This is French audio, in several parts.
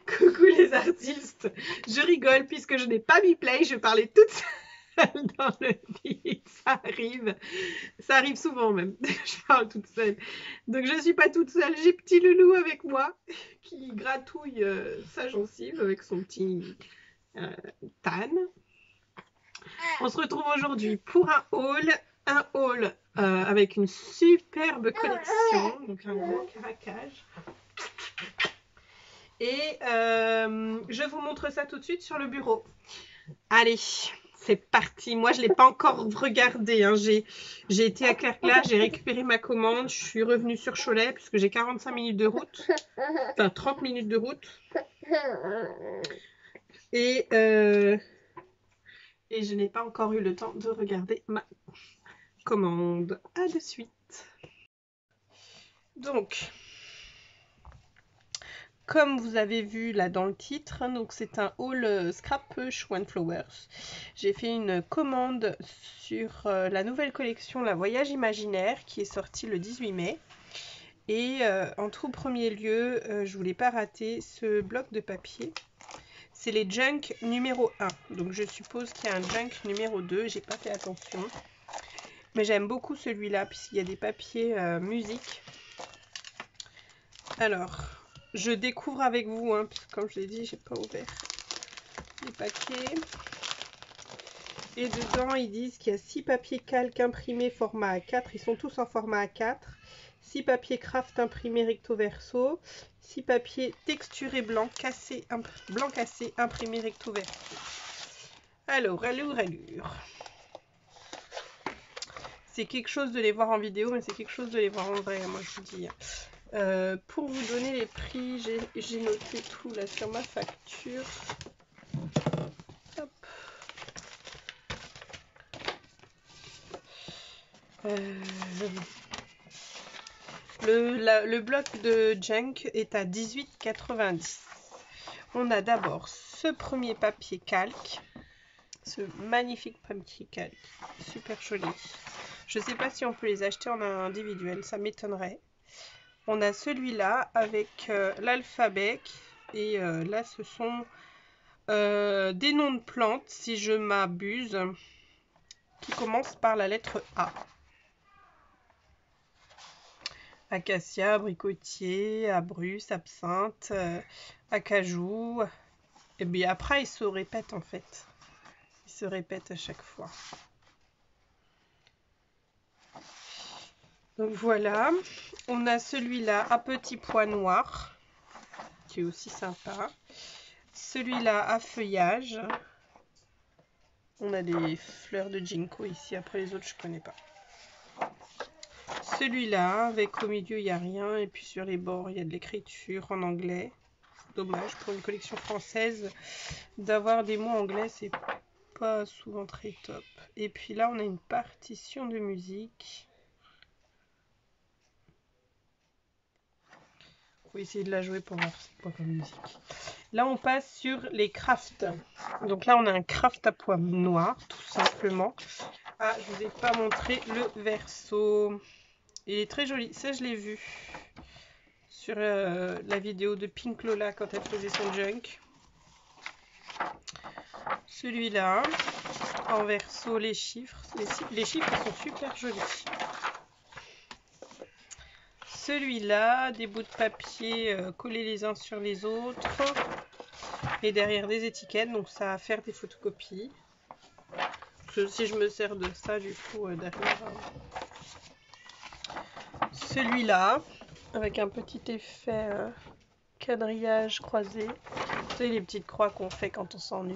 Coucou les artistes. Je rigole puisque je n'ai pas mis play, je parlais toute seule dans le vide. Ça arrive souvent même. Je parle toute seule. Donc je ne suis pas toute seule, j'ai petit loulou avec moi qui gratouille sa gencive avec son petit Tan. On se retrouve aujourd'hui pour un haul avec une superbe collection, donc un gros caraquage. Et je vous montre ça tout de suite sur le bureau. Allez, c'est parti. Moi, je ne l'ai pas encore regardé. Hein. J'ai été à Clairglass, j'ai récupéré ma commande. Je suis revenue sur Cholet puisque j'ai 45 minutes de route. Enfin, 30 minutes de route. Et je n'ai pas encore eu le temps de regarder ma commande. À de suite. Donc, comme vous avez vu là dans le titre, donc c'est un haul Scrap Push One Flowers. J'ai fait une commande sur la nouvelle collection La Voyage Imaginaire qui est sortie le 18 mai. Et en tout premier lieu, je voulais pas rater ce bloc de papier. C'est les Junk numéro 1. Donc je suppose qu'il y a un Junk numéro 2. J'ai pas fait attention. Mais j'aime beaucoup celui-là puisqu'il y a des papiers musique. Alors, je découvre avec vous, hein, puisque comme je l'ai dit, j'ai pas ouvert les paquets. Et dedans, ils disent qu'il y a 6 papiers calques imprimés format A4. Ils sont tous en format A4. 6 papiers craft imprimés recto verso. 6 papiers texturés blanc cassé imprimés recto verso. Alors, allure. C'est quelque chose de les voir en vidéo, mais c'est quelque chose de les voir en vrai, moi je vous dis. Pour vous donner les prix, j'ai noté tout là sur ma facture. Hop. Le bloc de Junk est à 18,90. On a d'abord ce premier papier calque. Ce magnifique papier calque. Super joli. Je ne sais pas si on peut les acheter en individuel, ça m'étonnerait. On a celui-là avec l'alphabet. Et là, ce sont des noms de plantes, si je m'abuse, qui commencent par la lettre A. Acacia, abricotier, abruce, absinthe, acajou. Et bien après, ils se répètent en fait. Ils se répètent à chaque fois. Donc voilà. On a celui-là à petits pois noirs, qui est aussi sympa. Celui-là à feuillage. On a des fleurs de ginkgo ici. Après les autres, je ne connais pas. Celui-là, avec au milieu, il n'y a rien. Et puis sur les bords, il y a de l'écriture en anglais. Dommage pour une collection française d'avoir des mots anglais, c'est pas souvent très top. Et puis là, on a une partition de musique. Faut essayer de la jouer pour voir c'est quoi comme musique. Là, on passe sur les crafts. Donc là, on a un craft à pois noirs, tout simplement. Ah, je vous ai pas montré le verso. Il est très joli. Ça, je l'ai vu sur la vidéo de Pink Lola quand elle faisait son junk. Celui-là, en verso, les chiffres. Les chiffres sont super jolis. Celui-là, des bouts de papier collés les uns sur les autres. Et derrière des étiquettes, donc ça va faire des photocopies. Si je me sers de ça, du coup, derrière. Celui-là, avec un petit effet quadrillage croisé. Vous savez, les petites croix qu'on fait quand on s'ennuie.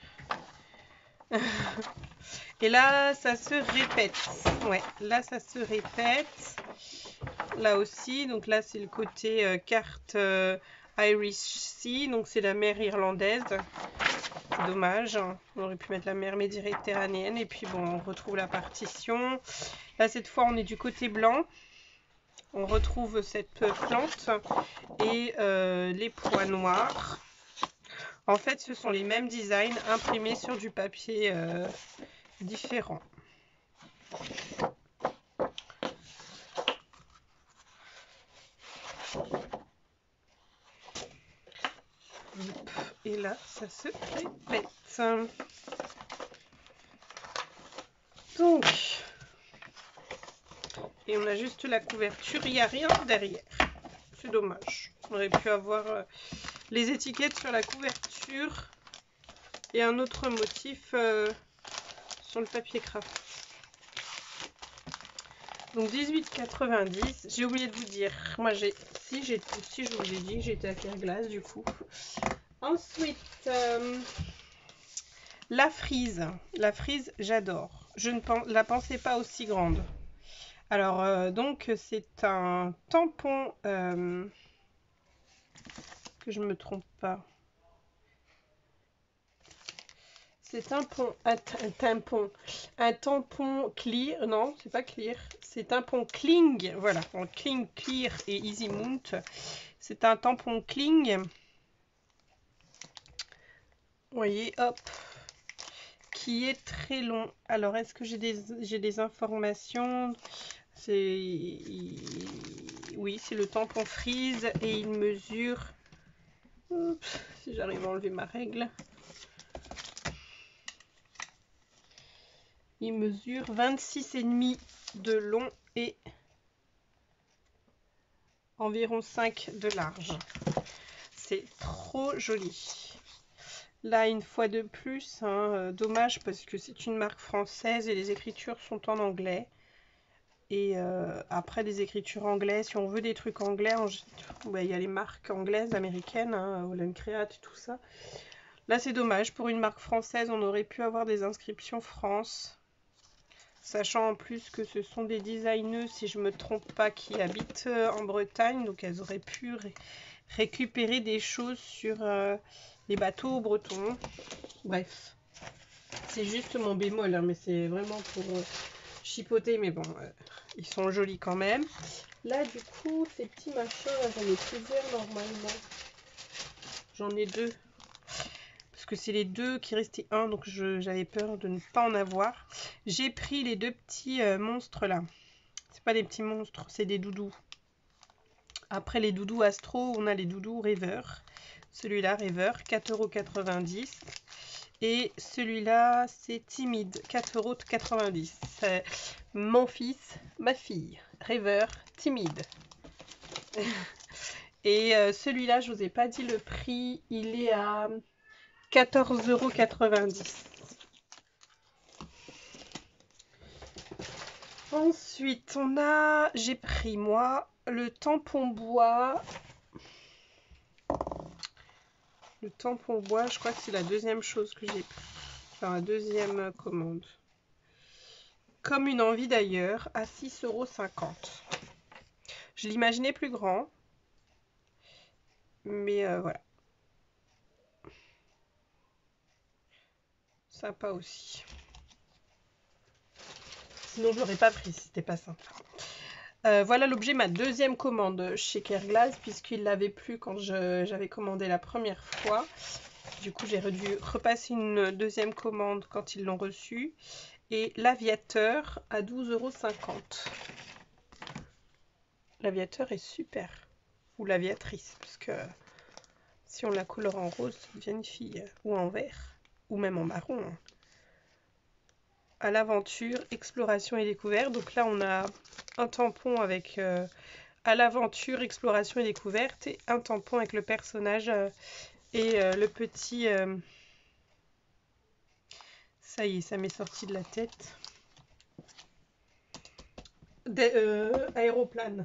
Et là, ça se répète. Ouais, là, ça se répète. Là aussi, donc là, c'est le côté carte Irish Sea. Donc, c'est la mer irlandaise. C'est dommage. On aurait pu mettre la mer méditerranéenne. Et puis, bon, on retrouve la partition. Là, cette fois, on est du côté blanc. On retrouve cette plante et les pois noirs. En fait, ce sont les mêmes designs imprimés sur du papier différent. Et là, ça se répète. Donc, et on a juste la couverture, il n'y a rien derrière. C'est dommage. On aurait pu avoir les étiquettes sur la couverture et un autre motif sur le papier craft. Donc 18,90. J'ai oublié de vous dire. Moi si je vous l'ai dit, j'étais à Kerglas du coup. Ensuite, la frise. La frise, j'adore. Je ne la pensais pas aussi grande. Alors, donc, c'est un tampon, que je me trompe pas. C'est un tampon clear, non, c'est pas clear, c'est tampon cling, voilà, en cling, clear et easy mount. C'est un tampon cling. Vous voyez, hop, qui est très long. Alors, est-ce que j'ai des informations? Oui, c'est le tampon frise et il mesure, oups, si j'arrive à enlever ma règle, il mesure 26,5 de long et environ 5 de large. C'est trop joli. Là, une fois de plus, hein, dommage parce que c'est une marque française et les écritures sont en anglais. Et après des écritures anglaises, si on veut des trucs anglais, il y a les marques anglaises, américaines, hein, Holland Create et tout ça. Là, c'est dommage. Pour une marque française, on aurait pu avoir des inscriptions France. Sachant en plus que ce sont des designers, si je ne me trompe pas, qui habitent en Bretagne. Donc, elles auraient pu récupérer des choses sur les bateaux bretons. Bref. C'est juste mon bémol, hein, mais c'est vraiment pour chipoter. Mais bon, ils sont jolis quand même. Là, du coup, ces petits machins, j'en ai plusieurs normalement. J'en ai deux. Parce que c'est les deux qui restaient un, donc j'avais peur de ne pas en avoir. J'ai pris les deux petits monstres là. C'est pas des petits monstres, c'est des doudous. Après les doudous Astro, on a les doudous Rêver. Celui-là, Rêver, 4,90 €. Et celui-là, c'est Timide, 4,90 €. Mon fils, ma fille, Rêveur, Timide. Et celui-là, je vous ai pas dit le prix, il est à 14,90 €. Ensuite, j'ai pris moi le tampon bois. Le tampon bois, je crois que c'est la deuxième chose que j'ai pris. Enfin, la deuxième commande. Comme une envie d'ailleurs, à 6,50 €. Je l'imaginais plus grand. Mais voilà. Sympa aussi. Sinon, je l'aurais pas pris si c'était pas sympa. Voilà l'objet, ma deuxième commande chez Kerglas, puisqu'il l'avait plus quand j'avais commandé la première fois. Du coup, j'ai dû repasser une deuxième commande quand ils l'ont reçu. Et l'aviateur à 12,50 €. L'aviateur est super. Ou l'aviatrice, parce que si on la couleur en rose, ça devient une fille. Ou en vert. Ou même en marron. À l'aventure, exploration et découverte. Donc là, on a un tampon avec à l'aventure, exploration et découverte. Et un tampon avec le personnage et le petit... ça y est, ça m'est sorti de la tête. Aéroplane.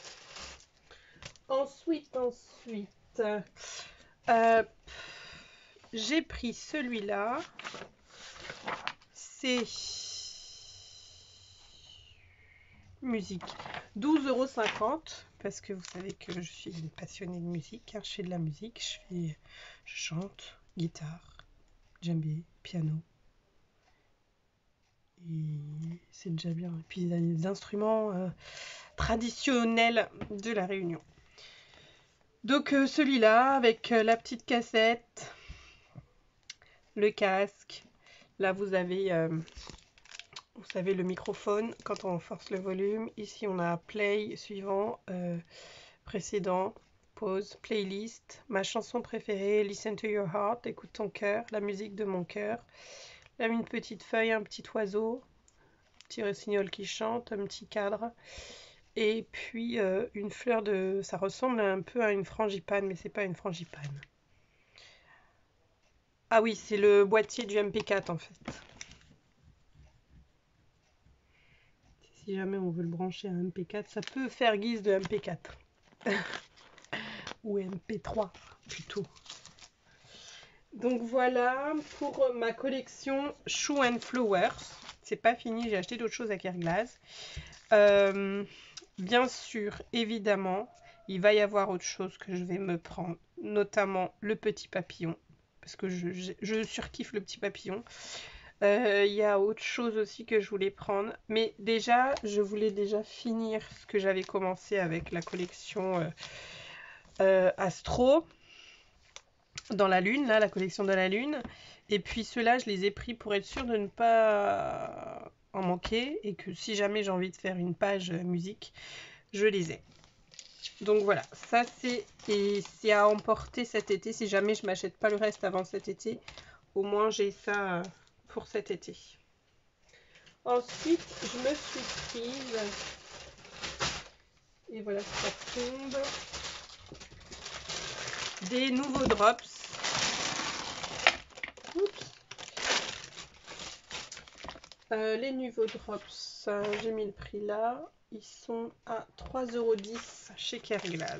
Ensuite, j'ai pris celui-là. C'est musique. 12,50 € parce que vous savez que je suis une passionnée de musique. Hein. Je fais de la musique, je chante, guitare, djembé, piano. Et c'est déjà bien. Et puis il y a des instruments traditionnels de la Réunion. Donc celui-là avec la petite cassette, le casque. Là vous avez le microphone quand on force le volume. Ici on a play suivant, précédent. Vous pause, playlist, ma chanson préférée, listen to your heart, écoute ton cœur, la musique de mon cœur. Là, une petite feuille, un petit oiseau, un petit rossignol qui chante, un petit cadre. Et puis une fleur de... Ça ressemble un peu à une frangipane, mais c'est pas une frangipane. Ah oui, c'est le boîtier du MP4 en fait. Si jamais on veut le brancher à un MP4, ça peut faire guise de MP4. Ou MP3 plutôt. Donc voilà pour ma collection Shoe and Flowers. C'est pas fini, j'ai acheté d'autres choses à Kerglas. Bien sûr, évidemment, il va y avoir autre chose que je vais me prendre, notamment le petit papillon, parce que je surkiffe le petit papillon. Il y a autre chose aussi que je voulais prendre, mais déjà, je voulais déjà finir ce que j'avais commencé avec la collection Astro, dans la lune, là, la collection de la lune. Et puis ceux-là, je les ai pris pour être sûre de ne pas en manquer, et que si jamais j'ai envie de faire une page musique, je les ai. Donc voilà, ça c'est à emporter cet été. Si jamais je m'achète pas le reste avant cet été, au moins j'ai ça pour cet été. Ensuite, je me suis prise, et voilà, ça tombe, des nouveaux drops. Oups. Les nouveaux drops, j'ai mis le prix là. Ils sont à 3,10 € chez Kerglas.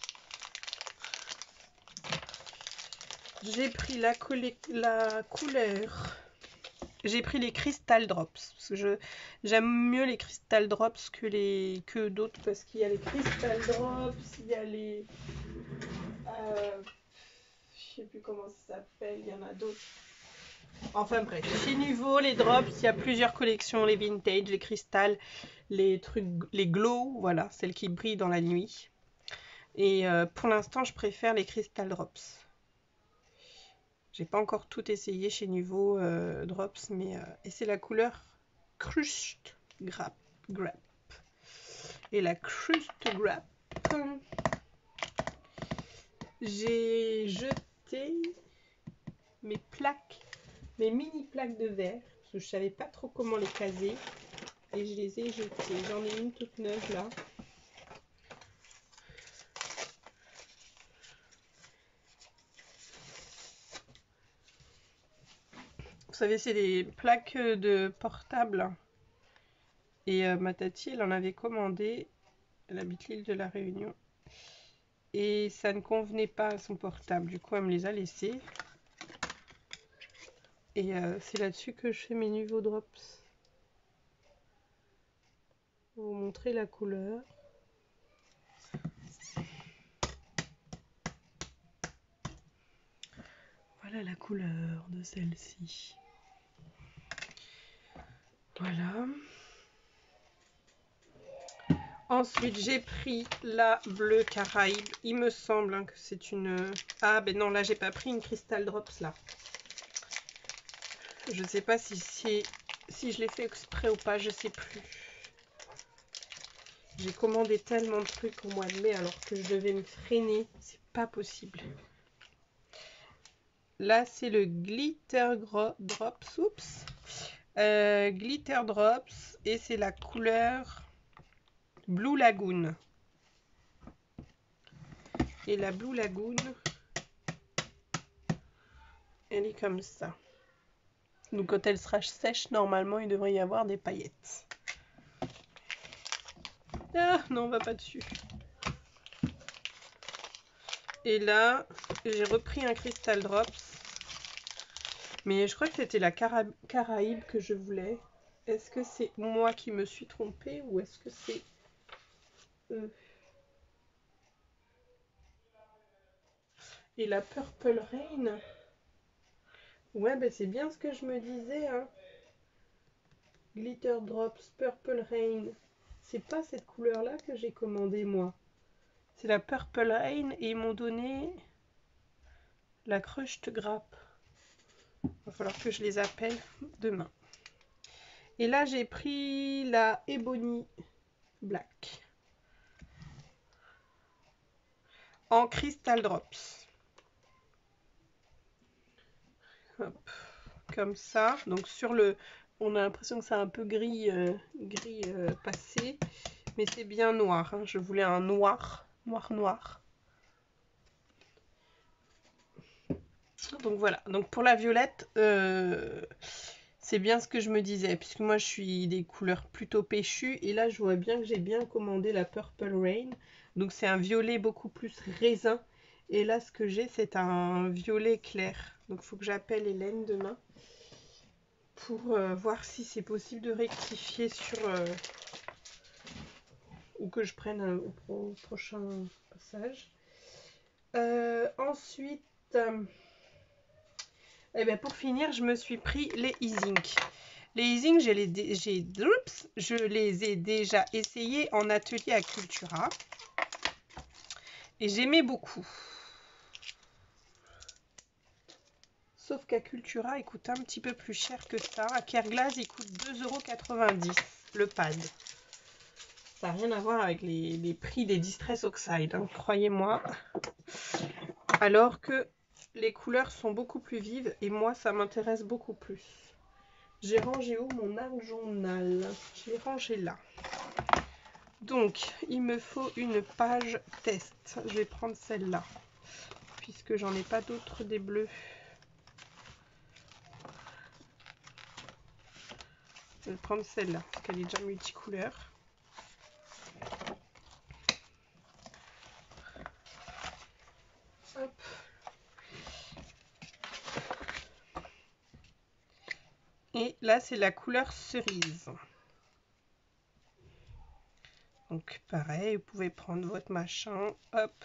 J'ai pris la couleur. J'ai pris les Crystal Drops. Parce que j'aime mieux les Crystal Drops que d'autres. Parce qu'il y a les Crystal Drops, il y a les... je sais plus comment ça s'appelle, il y en a d'autres. Enfin bref, chez Nuvo, les drops, il y a plusieurs collections, les vintage, les cristal, les trucs, les glow, voilà, celles qui brillent dans la nuit. Et pour l'instant, je préfère les crystal drops. J'ai pas encore tout essayé chez Nuvo drops, mais et c'est la couleur Crust Grape. Et la Crust Grape, j'ai jeté mes plaques. Mes mini plaques de verre, parce que je savais pas trop comment les caser, et je les ai jetées. J'en ai une toute neuve là. Vous savez, c'est des plaques de portable. Et ma tati, elle en avait commandé. Elle habite l'île de la Réunion. Et ça ne convenait pas à son portable. Du coup, elle me les a laissées. Et c'est là-dessus que je fais mes nouveaux drops. Je vais vous montrer la couleur. Voilà la couleur de celle-ci. Voilà. Ensuite, j'ai pris la bleue Caraïbe. Il me semble que c'est une... Ah, ben non, là, j'ai pas pris une Crystal Drops, là. Je sais pas si je l'ai fait exprès ou pas, je sais plus. J'ai commandé tellement de trucs au mois de mai alors que je devais me freiner. C'est pas possible. Là, c'est le Glitter Drops. Oups. Glitter Drops. Et c'est la couleur Blue Lagoon. Et la Blue Lagoon, elle est comme ça. Donc quand elle sera sèche, normalement, il devrait y avoir des paillettes. Ah, non, on va pas dessus. Et là, j'ai repris un Crystal Drops. Mais je crois que c'était la Caraïbe que je voulais. Est-ce que c'est moi qui me suis trompée ou est-ce que c'est eux? Et la Purple Rain. Ouais, ben c'est bien ce que je me disais, hein. Glitter Drops, Purple Rain. C'est pas cette couleur-là que j'ai commandé, moi. C'est la Purple Rain et ils m'ont donné la Crushed Grape. Il va falloir que je les appelle demain. Et là, j'ai pris la Ebony Black. en Crystal Drops. Hop, comme ça. Donc sur le... On a l'impression que c'est un peu gris, passé. Mais c'est bien noir. Hein. Je voulais un noir. Noir. Donc voilà. Donc pour la violette, c'est bien ce que je me disais. Puisque moi je suis des couleurs plutôt péchues. Et là je vois bien que j'ai bien commandé la Purple Rain. Donc c'est un violet beaucoup plus raisin. Et là ce que j'ai c'est un violet clair. Donc il faut que j'appelle Hélène demain. Pour voir si c'est possible de rectifier sur... ou que je prenne au prochain passage. Ensuite, eh bien pour finir, je me suis pris les e-zinc. Les e-zinc, je les ai déjà essayés en atelier à Cultura. Et j'aimais beaucoup. Sauf qu'à Cultura, il coûte un petit peu plus cher que ça. À Kerglas, il coûte 2,90 € le pad. Ça n'a rien à voir avec les prix des Distress Oxide, hein, croyez-moi. Alors que les couleurs sont beaucoup plus vives et moi, ça m'intéresse beaucoup plus. J'ai rangé où mon journal? Je l'ai rangé là. Donc, il me faut une page test. Je vais prendre celle-là, puisque j'en ai pas d'autres des bleus. Je vais prendre celle-là, parce qu'elle est déjà multicouleur. Hop. Et là, c'est la couleur cerise. Donc, pareil, vous pouvez prendre votre machin. Hop.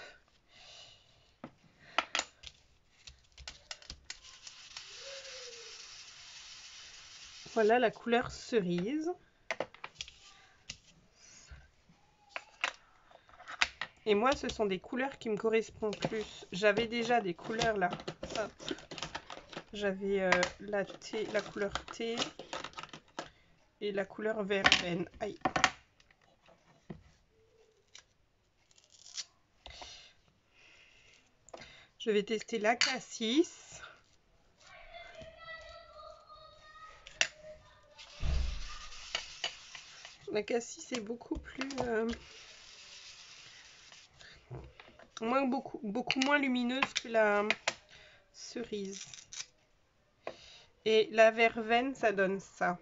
Voilà la couleur cerise. Et moi, ce sont des couleurs qui me correspondent plus. J'avais déjà des couleurs là. J'avais la couleur thé et la couleur verveine. Aïe. Je vais tester la cassis. La cassis est beaucoup plus... beaucoup moins lumineuse que la cerise. Et la verveine, ça donne ça.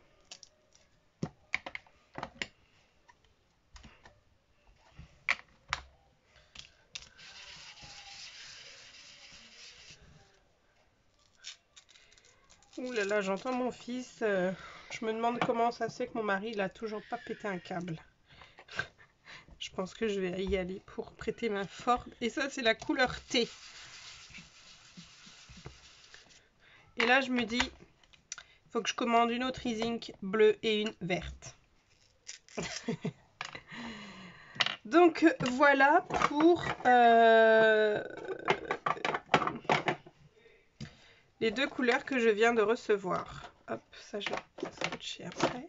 Ouh là là, j'entends mon fils. Je me demande comment ça se fait que mon mari, il a toujours pas pété un câble. Je pense que je vais y aller pour prêter main forte. Et ça, c'est la couleur thé. Et là, je me dis, il faut que je commande une autre e-zinc bleue et une verte. Donc, voilà pour les deux couleurs que je viens de recevoir. Hop, ça, je vais swatcher après.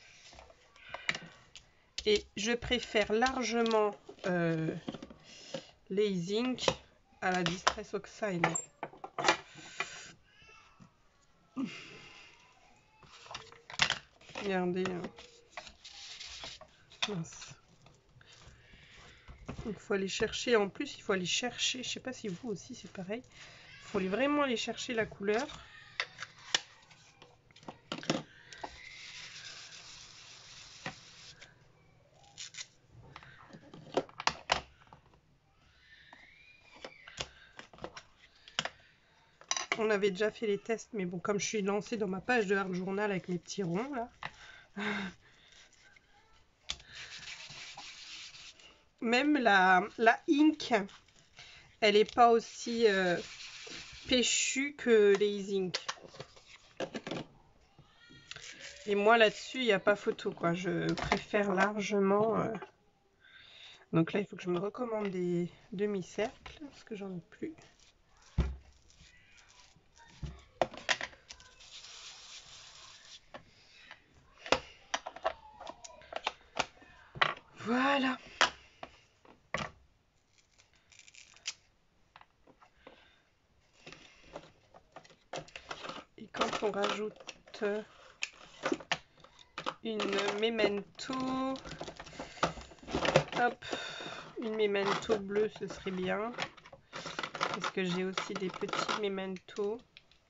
Et je préfère largement les e-zinc à la Distress Oxide. Regardez. Mince. Il faut aller chercher. En plus, il faut aller chercher. Je sais pas si vous aussi c'est pareil. Il faut vraiment aller chercher la couleur. On avait déjà fait les tests, mais bon, comme je suis lancée dans ma page de Art Journal avec mes petits ronds là. Même la ink, elle n'est pas aussi péchue que les e-zinc. Et moi là-dessus, il n'y a pas photo quoi. Je préfère largement. Donc là, il faut que je me recommande des demi-cercles parce que j'en ai plus. Voilà. Hop, on rajoute une memento. Hop, une memento bleue, ce serait bien. Parce que j'ai aussi des petits mementos.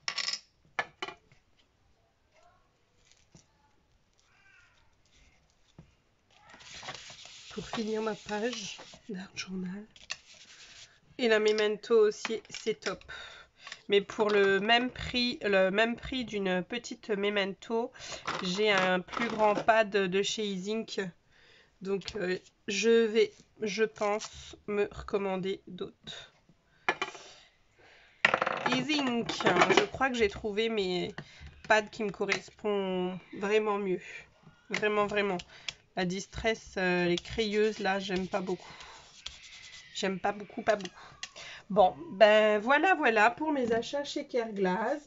Pour finir ma page d'art journal. Et la memento aussi, c'est top. Mais pour le même prix d'une petite memento, j'ai un plus grand pad de chez Easink. Donc je pense, me recommander d'autres. Easink, je crois que j'ai trouvé mes pads qui me correspondent vraiment mieux. Vraiment, vraiment. La Distress, les crayeuses, là, j'aime pas beaucoup. J'aime pas beaucoup, pas beaucoup. Bon, ben voilà pour mes achats chez Careglass.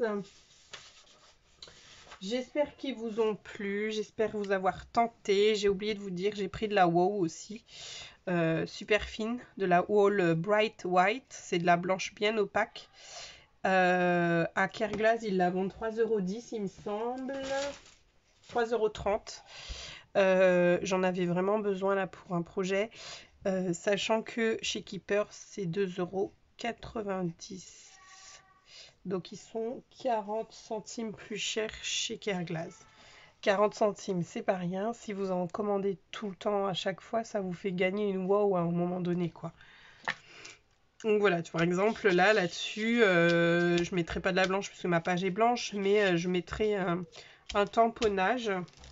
J'espère qu'ils vous ont plu, j'espère vous avoir tenté. J'ai oublié de vous dire, j'ai pris de la WOW aussi, super fine, de la WOW Bright White, c'est de la blanche bien opaque. À Careglass, ils la vendent 3,10 €, il me semble, 3,30 €. J'en avais vraiment besoin là pour un projet, sachant que chez Keeper, c'est 2,90 €. Donc ils sont 40 centimes plus chers chez Careglass. 40 centimes, c'est pas rien. Si vous en commandez tout le temps à chaque fois, ça vous fait gagner une wow à un moment donné, quoi. Donc voilà, par exemple, là-dessus, je mettrai pas de la blanche parce que ma page est blanche, mais je mettrai un tamponnage.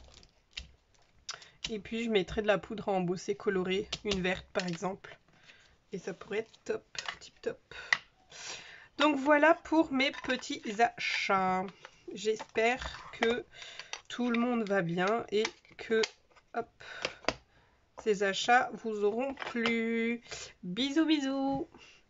Et puis je mettrai de la poudre à embosser colorée, une verte par exemple. Et ça pourrait être top, tip top. Donc voilà pour mes petits achats. J'espère que tout le monde va bien et que hop, ces achats vous auront plu. Bisous bisous.